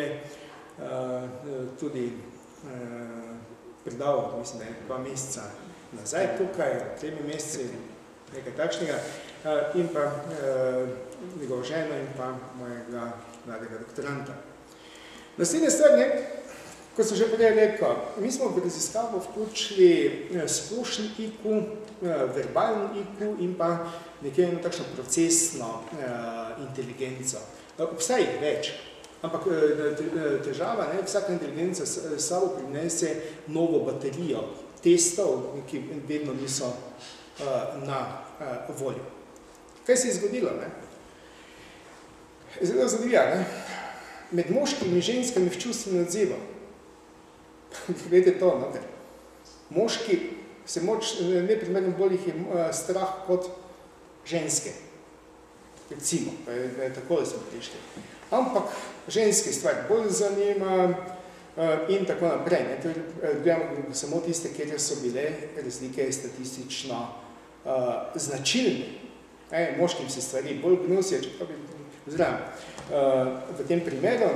tudi predaval, mislim, da je 2 meseca nazaj tukaj, 3 meseci, nekaj takšnega, in pa njegovo ženo in pa mojega mladega doktoranta. Naslednja stvar, kot sem že prej rekel, mi smo v raziskavo vključili splošni IQ, verbalni IQ in pa nekaj eno takšno procesno inteligenco. Obstaja jih več, ampak težava, vsaka inteligenca s sabo prinese novo baterijo testov, ki vedno niso na voljo. Kaj se je zgodilo? Zelo zanimivo, med moškimi in ženskami v čustvenem odzivu. Vedete to, moški se neprimerno bolj jih je strah kot ženske. Recimo, takole smo prišli. Ampak ženske stvar bolj zanima in tako naprej. Gledamo samo tiste, kjer so bile razlike statistično značilne. Moškim se stvari bolj gnosijo, čeprav bi v tem primeru,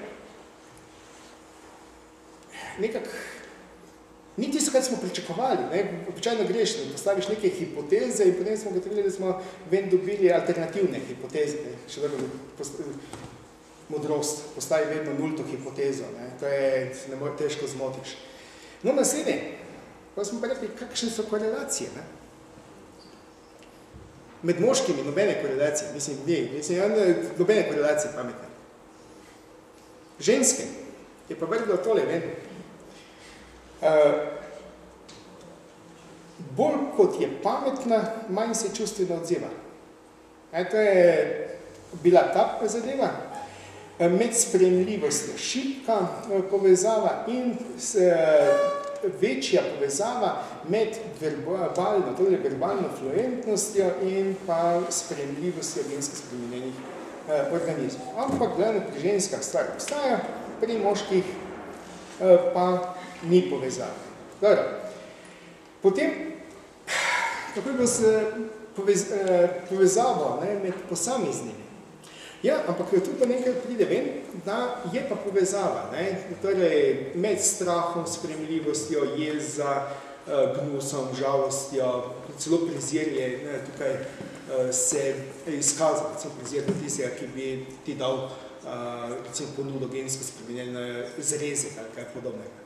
nekako ni tisto, kar smo pričakovali. Običajno greš, postaviš neke hipoteze in potem smo gotovili, da smo ven dobili alternativne hipoteze. Še dobro, modrost postavi vedno nulto hipotezo. To je, ne more težko zmotiš. No, naslednje, pa smo pa rekli, kakšne so korelacije. Med moškimi nobene korelacije, nobene korelacije pametne. Ženske je pa vrlo tole, bolj kot je pametna, manj se čustveno odziva. To je bila ta zadeva, med sprejemljivostjo šibka povezava in večja povezava med verbalno fluentnostjo in pa sprejemljivostjo gensko spremenjenih organizmov. Ampak glavno pri ženskah stvar obstaja, pri moških pa ni povezava. Dobro. Potem, kako je bilo s povezavo med posameznimi? Ja, ampak tudi pa nekaj pride ven, da je pa povezava, torej med strahom, sprejemljivostjo, jeza, gnusom, žalostjo, celo prezirje, tukaj se izkazal, recimo prezir do tistega, ki bi ti dal recimo ponudo gensko spremenjene zreze ali kaj podobnega.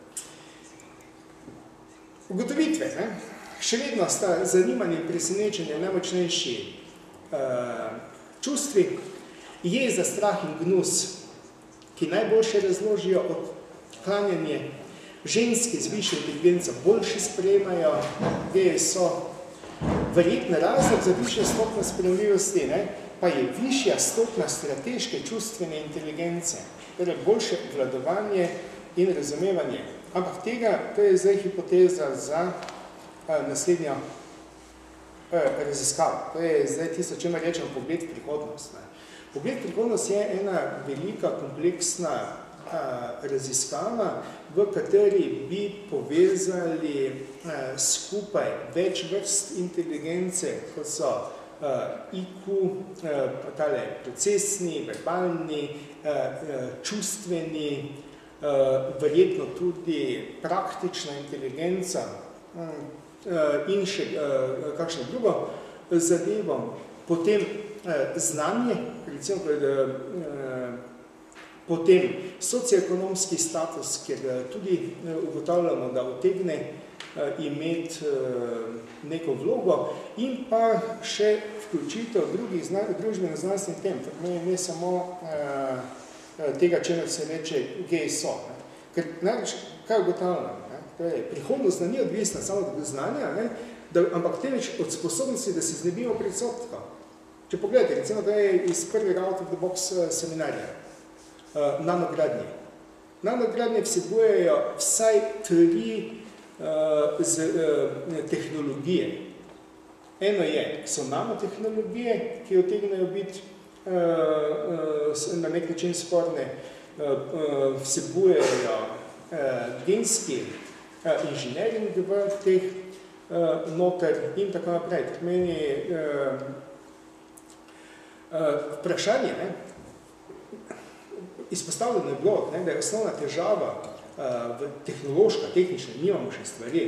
Ugotovitve, še vedno sta zanimanje in presenečenje najmočnejši čustvi, jeza, strah in gnus, ki najboljše razložijo odklanjanje, ženske z višjo inteligenco boljše sprejemajo, so verjetno razlog za višjo stopnjo sprejemljivosti, pa je višja stopnja strateške čustvene inteligence, torej boljše obvladovanje in razumevanje. Ampak tega, to je zdaj hipoteza za naslednjo raziskavo. To je zdaj tisto, če rečemo pogled v prihodnost. Pogled v prihodnost je ena velika, kompleksna raziskava, v kateri bi povezali skupaj več vrst inteligence, kot so IQ, procesni, verbalni, čustveni, verjetno tudi praktična inteligenca in še kakšno drugo zadevo. Potem znanje, recimo, potem socioekonomski status, ker tudi ugotavljamo, da utegne imeti neko vlogo in pa še vključitev drugih družbeno-znanstvenih tem, ne samo tega, čemer se reče GSO. Ker kaj ugotavljamo? Prihodnost ni odvisna samo od znanja, ampak temveč od sposobnosti, da se znebimo predsodkov. Če pogledate, recimo, da je iz prvega out of the box seminarja, nanogradnje. Nanogradnje vsebujejo vsaj 3 tehnologije. Eno so nanotehnologije, ki utegnejo biti na nek način sporne, vsebujejo genski inženjering v teh noter in tako naprej. To pomeni vprašanje, izpostavljeno je bilo, da je osnovna težava tehnološka, tehnična, nimamo še stvari.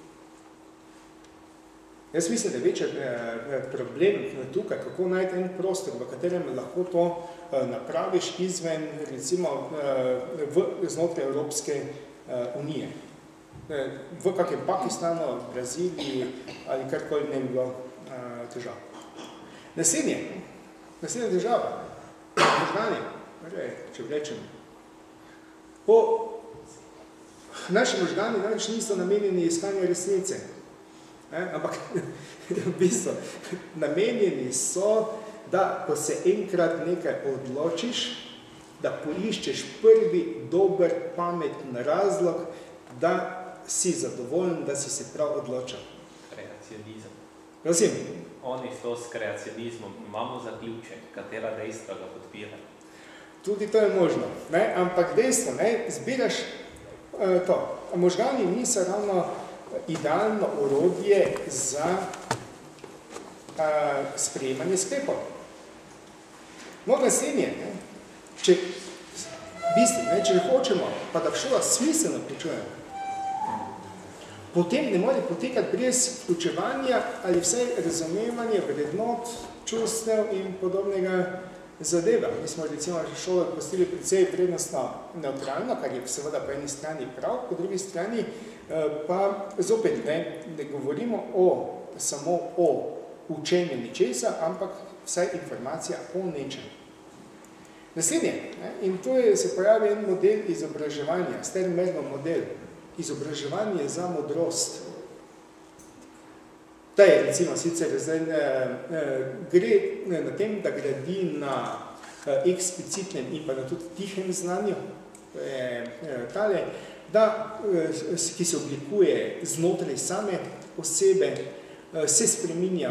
Jaz mislim, da je večji problem tukaj, kako najti en prostor, v katerem lahko to napraviš izven, recimo, znotraj Evropske unije. V kakem Pakistanu, Braziliji ali karkoli ne bi bilo težav. Naslednja težava, možgani, če rečem, naši možgani namreč niso namenjeni iskanju resnice, ampak v bistvu namenjeni so, da ko se enkrat nekaj odločiš, da poiščeš prvi dober, pameten razlog, da si zadovoljen, da si se prav odločil. Kreacionizem. Prosim? Oni s to s kreacionizmom imamo zaključek, katera dejstva ga podpira. Tudi to je možno, ampak dejstvo, zbiraš to. Možgani niso ravno idealno orodje za sprejemanje sklepov. No, naslednje, če hočemo, pa da v šolah smiselno vključujemo, potem ne more potekati brez vključevanja ali vsaj razumevanja vrednot, čustev in podobnega zadeva. Mi smo recimo šolo postili precej vrednostno neutralno, kar je seveda po eni strani prav, po drugi strani pa zopet ne govorimo samo o učenju ničesa, ampak vsaj informacija o nečem. Naslednje, in to je, se pojavi en model izobraževanja, Sternbergov model, izobraževanje za modrost. Ta je recimo sicer zdaj gre na tem, da gradi na eksplicitnem in pa na tudi tihem znanju, tale, da, ki se oblikuje znotraj same osebe, se spreminja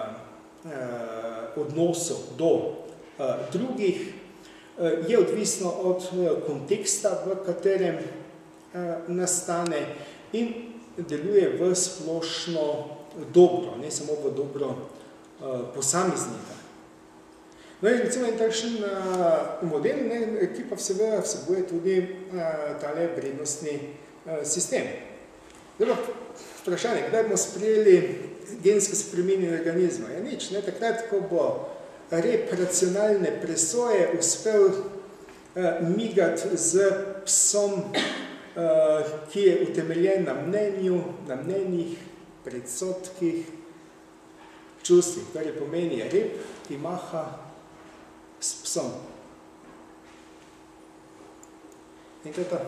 v odnosu do drugih, je odvisno od konteksta, v katerem nastane in deluje v splošno dobro, ne samo v dobro posameznika. No in recimo en takšen model, ki pa vsebuje tudi tale vrednostni sistem. Zdaj, vprašanje, kdaj bomo sprejeli gensko spremenjeni organizma? Je nič, ne? Takrat, ko bo rep racionalne presoje uspel migati z psom, ki je utemeljen na mnenju, na mnenjih, predsotkih, čustvih, kar je pomeni rep, ki maha s psom. In to je to.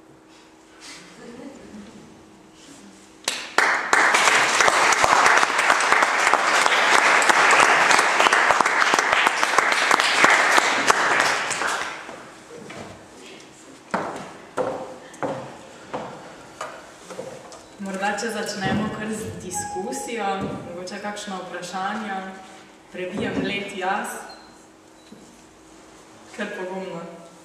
Morda, če začnemo kar z diskusijo, mogoče kakšno vprašanje, prebijem let jaz, kar pogumno.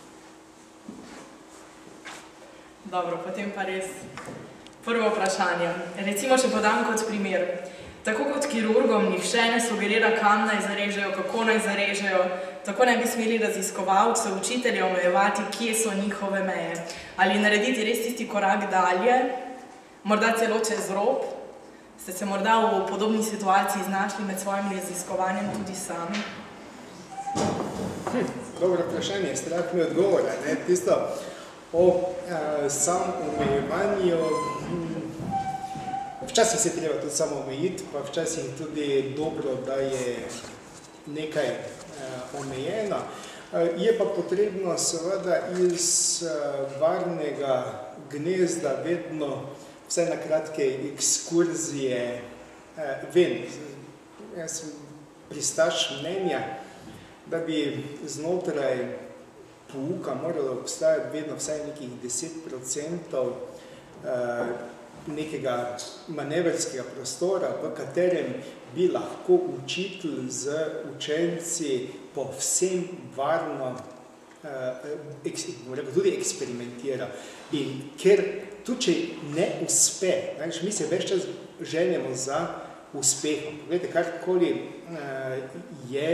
Dobro, potem pa res prvo vprašanje. Recimo, če podam kot primer. Tako kot kirurgom nihče ne sugerira, kam naj zarežejo, kako naj zarežejo, tako ne bi smeli raziskovalce, učitelje omejevati, kje so njihove meje. Ali narediti res tisti korak dalje, morda celo čez rob, ste se morda v podobni situaciji znašli med svojim raziskovanjem tudi sami? Dobro vprašanje, strah mi odgovora. Tisto o samoomejevanju, včasih se treba tudi samo omejiti, pa včasih tudi dobro, da je nekaj omejeno. Je pa potrebno seveda iz varnega gnezda vedno vsaj na kratke ekskurzije ven. Jaz sem pristaš mnenja, da bi znotraj pouka moralo obstajati vedno vsaj nekih 10% nekega manevrskega prostora, v katerem bi lahko učitelj z učenci povsem varno tudi eksperimentira. In ker tudi, če ne uspe, mi se več čas željemo za uspehom. Poglejte, karkoli je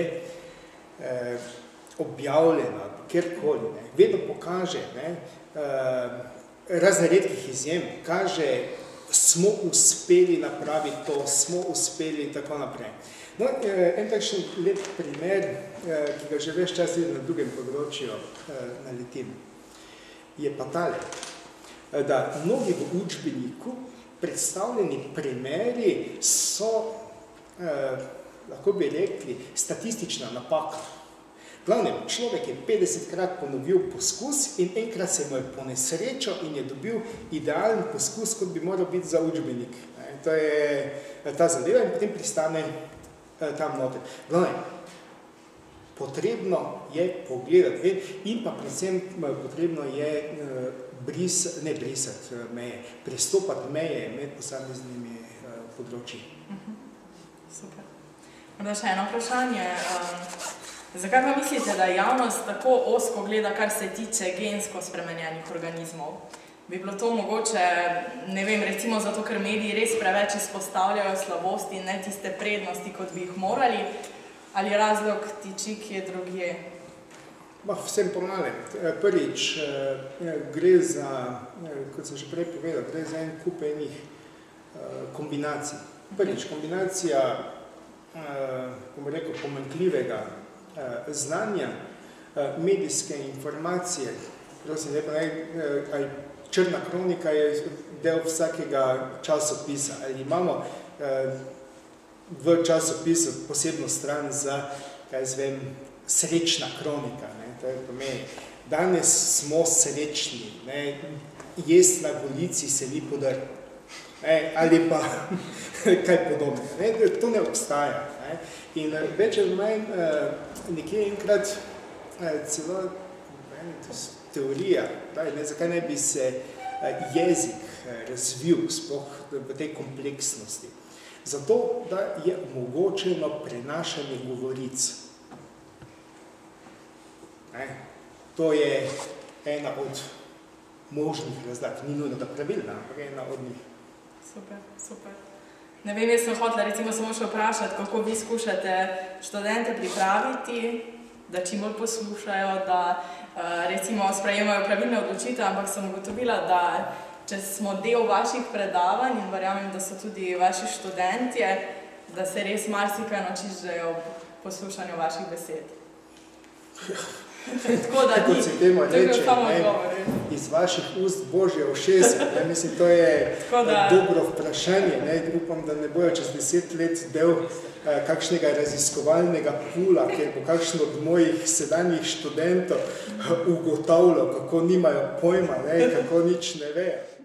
objavljeno, kjerkoli, vedno pokaže, razne redkih izjem, kaže, smo uspeli napraviti to, smo uspeli in tako naprej. No, en takšen lep primer, ki ga že več čas na drugem področju naletim, je pa tale, da mnogi v učbeniku predstavljeni primeri so, lahko bi rekli, statistična napaka. Glavnem, človek je 50krat ponovil poskus in enkrat se mu je ponesrečil in je dobil idealen poskus, kot bi moral biti za učbenik. To je ta zadeva in potem pristane tam noter. Glavnem, potrebno je pogledati in pa predvsem potrebno je ne brisati meje, prestopati meje med posameznimi področji. Super. Morda še eno vprašanje. Zakaj pa mislite, da javnost tako ozko gleda, kar se tiče gensko spremenjenih organizmov? Bi bilo to mogoče, ne vem, recimo zato, ker mediji res preveč izpostavljajo slabosti in ne tiste prednosti, kot bi jih morali, ali razlog tiči kje drugje? Vsem pomalem. Prvič, gre za, kot sem že prej povedal, gre za en kup enih kombinacij. Prvič, kombinacija, bomo rekel, pomanjkljivega znanja, medijske informacije, prosim, ali črna kronika je del vsakega časopisa, ali imamo v časopisu posebno stran za, kaj zvem, srečna kronika. Ne? To je pomeni, danes smo srečni, ne? Jest na golici se ni podr, ne? Ali pa kaj podobne. Ne? To ne obstaja. Ne? In več ali manj nekje enkrat celo teorija, ne, zakaj ne bi se jezik razvil sploh v tej kompleksnosti. Zato, da je omogočeno prenašanje govoric. To je ena od možnih razlag, ni nujno da pravilna, ampak ena od njih. Super, super. Ne vem, jaz sem hotela recimo samo še vprašati, kako vi skušate študente pripraviti, da čim bolj poslušajo, da recimo sprejemajo pravilne odločitve, ampak sem ugotovila, da če smo del vaših predavanj in verjamem, da so tudi vaši študentje, da se res marsikaj naučiš že ob poslušanju vaših besed. Tako da kot se temu reče, iz vaših ust Božje ušesa. Mislim, to je dobro vprašanje. Upam, da ne bojo čez 10 let del kakšnega raziskovalnega pula, kjer bo kakšen od mojih sedanjih študentov ugotavljal, kako nimajo pojma, kako nič ne vejo.